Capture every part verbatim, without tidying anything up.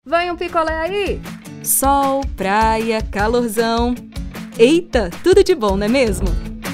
Vai um picolé aí? Sol, praia, calorzão. Eita, tudo de bom, não é mesmo?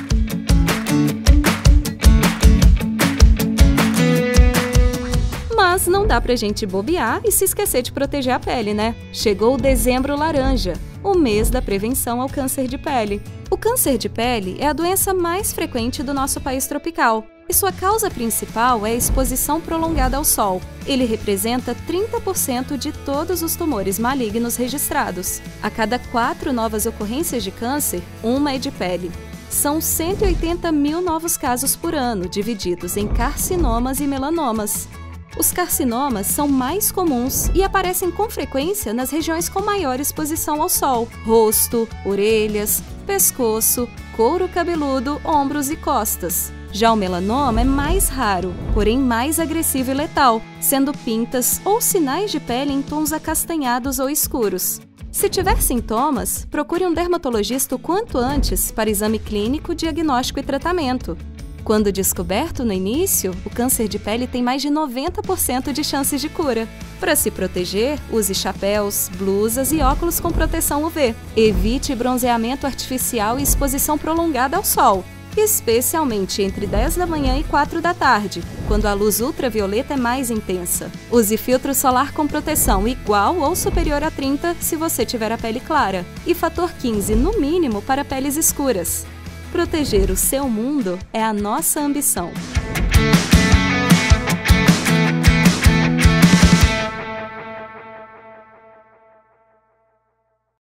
Mas não dá pra gente bobear e se esquecer de proteger a pele, né? Chegou o Dezembro Laranja, o mês da prevenção ao câncer de pele. O câncer de pele é a doença mais frequente do nosso país tropical. E sua causa principal é a exposição prolongada ao sol. Ele representa trinta por cento de todos os tumores malignos registrados. A cada quatro novas ocorrências de câncer, uma é de pele. São cento e oitenta mil novos casos por ano, divididos em carcinomas e melanomas. Os carcinomas são mais comuns e aparecem com frequência nas regiões com maior exposição ao sol: rosto, orelhas, pescoço, couro cabeludo, ombros e costas. Já o melanoma é mais raro, porém mais agressivo e letal, sendo pintas ou sinais de pele em tons acastanhados ou escuros. Se tiver sintomas, procure um dermatologista o quanto antes para exame clínico, diagnóstico e tratamento. Quando descoberto no início, o câncer de pele tem mais de noventa por cento de chances de cura. Para se proteger, use chapéus, blusas e óculos com proteção U V. Evite bronzeamento artificial e exposição prolongada ao sol, especialmente entre dez da manhã e quatro da tarde, quando a luz ultravioleta é mais intensa. Use filtro solar com proteção igual ou superior a trinta se você tiver a pele clara, e fator quinze no mínimo para peles escuras. Proteger o seu mundo é a nossa ambição.